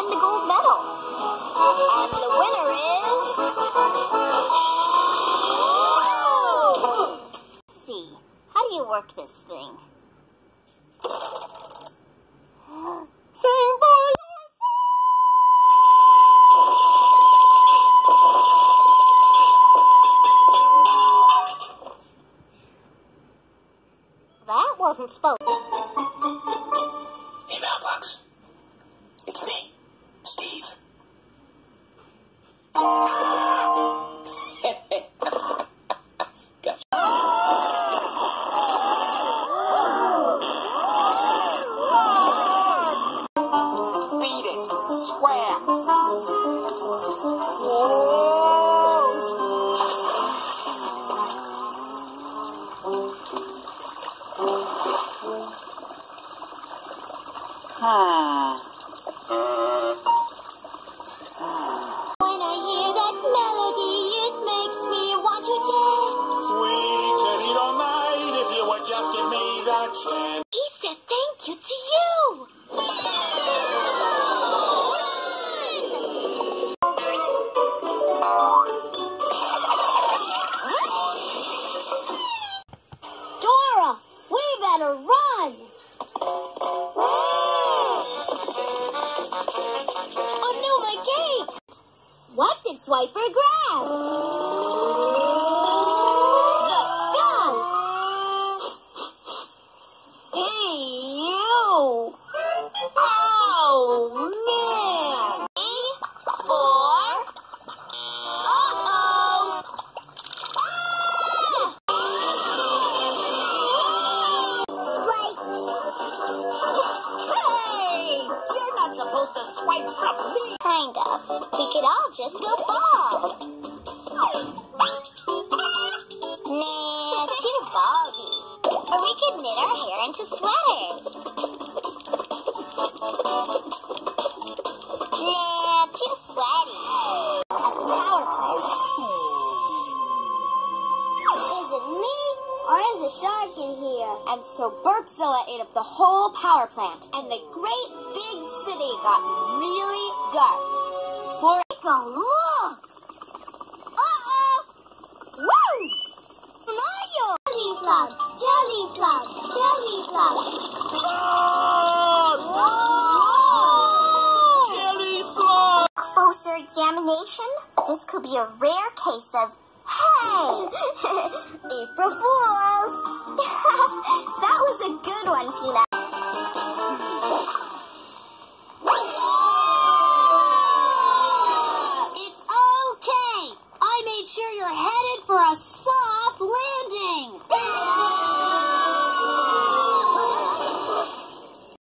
win the gold medal. And the winner is... Let's see, how do you work this thing? Sing by that wasn't spoken. Hey, Mailbox. It's me, Steve. Gotcha. Beat it. Square. When I hear that melody, it makes me want to dance. Sweet Teddy all night, if you would just give me that chance. He said thank you to you. Dora, we better run. Oh no, my gate! What did Swiper grab? The skunk! Hey, you! Oh, man! 4. Uh-oh! Swipe! Hey! You're not supposed to swipe from me! Kind of. We could all just go bald. Nah, too baldy. Or we could knit our hair into sweaters. Nah, too sweaty. At the power plant. Is it me, or is it dark in here? And so Burpzilla ate up the whole power plant, and the great big city got really dark. For take a look! Uh-oh! Woo! Mario! Jellyflug! Jellyflug! Jellyflug! Jellyflug! Closer examination? This could be a rare case of, hey! April Fools! That was a good one, Peanut. It's okay. I made sure you're headed for a soft landing.